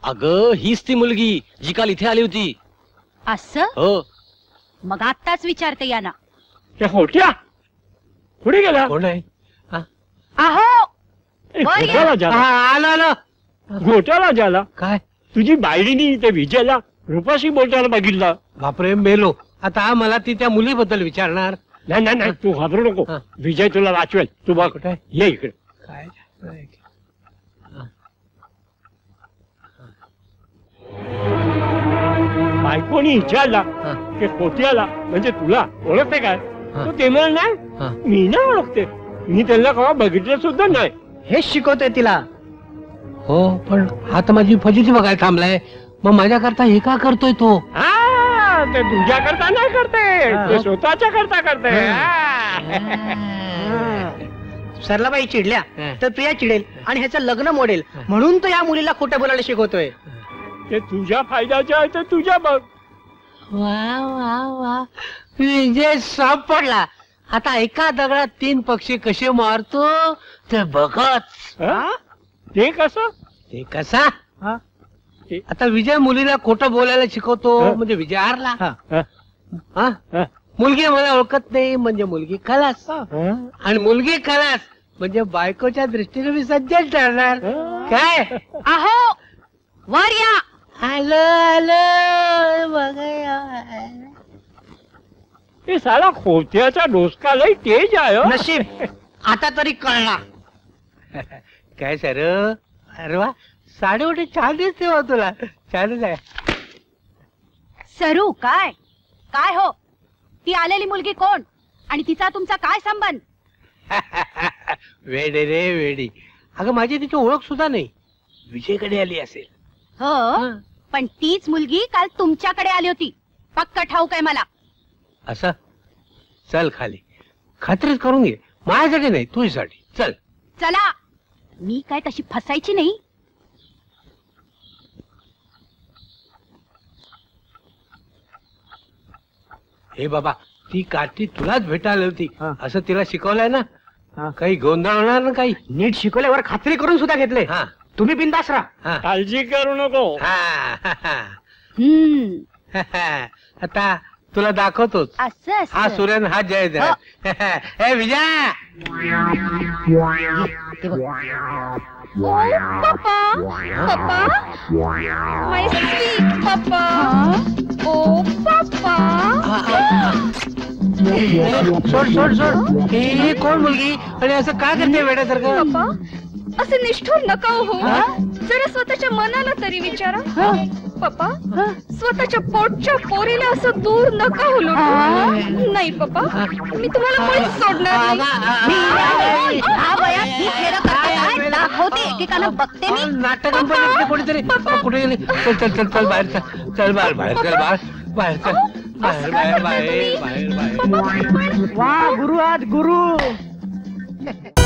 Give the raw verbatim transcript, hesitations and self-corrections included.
अगं हीच ती मुलगी जी काल इथे आली होती. असं? हो. मग आत्ताच विचारते यांना. होट्या पुढे गेला. कोण आहे? अहो आला आला. घोटाला झाला. काय तुझी बायडीनी ते विजयला रुपाशी बोलताना बघितलं. बापरे मेलो. आता मला ती त्या मुलीबद्दल विचारणार. नाही नाही नाही तू घाबरू नको. विजय तुला वाचवेल. तू बघ कुठे ये इकडे. काय बायकोनी विचारला की खोट्याला म्हणजे तुला ओळखते काय? तो ते म्हण नाही मी ना ओळखते. मी त्यांना केव्हा बघितलं सुद्धा नाही. हेच शिकवतोय तिला. हो पण आता माझी फजिती बघायला थांबलाय. मग माझ्या करता हे का करतोय तो? हा ते तुझ्या करता नाही करते. ते स्वतःच्या करता करते. सरलाबाई चिडल्या तर प्रिया चिडेल आणि ह्याचं लग्न मोडेल म्हणून तो या मुलीला खोटं बोलायला शिकवतोय. ते तुझ्या फायद्याचे आहे ते तुझ्या बघ. वा वा वा विजय सापडला. आता एका दगडात तीन पक्षी कसे मारतो ते बघत. ते कसं? ते कसा? आता विजय मुलीला खोटं बोलायला शिकवतो म्हणजे विजय हारला. मुलगी मला ओळखत नाही म्हणजे मुलगी खलास. आणि मुलगी खलास म्हणजे बायकोच्या दृष्टीने मी सज्जन ठरणार. काय? अहो वर या. आलो आलो बघा. हे साला खोट्याचा डोसका लई तेज आहे. नशीब आता तरी कळणार. काय सर? अरे वा साडी उठी छान दिसते हो तुला. छानच आहे. सरू काय काय हो? ती आलेली मुलगी कोण आणि तिचा तुमचा काय संबंध? वेडे रे वेडी. अगं माझी तिची ओळख सुद्धा नाही. विजयकडे आली असेल. हो पण तीच मुलगी काल तुमच्याकडे आली होती. पक्क ठाऊक आहे मला. असं? चल खाली खात्रीच करून घे. माझ्यासाठी नाही तुझ्यासाठी. चल चला. मी काय तशी फसायची नाही. हे बाबा ती कार्टी तुलाच भेटायला होती असं तिला शिकवलंय ना. काही गोंधळ होणार ना काही. नीट शिकवल्यावर खात्री करून सुद्धा घेतले. तुम्ही बिंदास राहा. काळजी करू नको. आता तुला दाखवतोच. असं हा सूर्यन हा जयदेव. हे विजय. पप्पा पप्पा माय स्वीट पप्पा. ओ पप्पा. सोड सोड सोड. हे कोण मुलगी आणि असं का करते वेड्यासारखं? पप्पा असे निष्ठुर नका हो. जरा स्वतःच्या मनाला तरी विचारा. पप्पा स्वतःच्या पोटच्या पोरीला असं दूर नका हुलू. नाही पप्पा मी तुम्हाला मुळीच सोडणार नाही. दाखवते एकेकाला बघते मी. नाटक कोणीतरी कुठे गेले? चल चल चल चल बाहेर चल. चल बाहेर बाहेर चल बाहेर बाहेर चल. बाहेर बाहेर बाहेर बाहेर बाहेर. वा गुरु आज गुरु.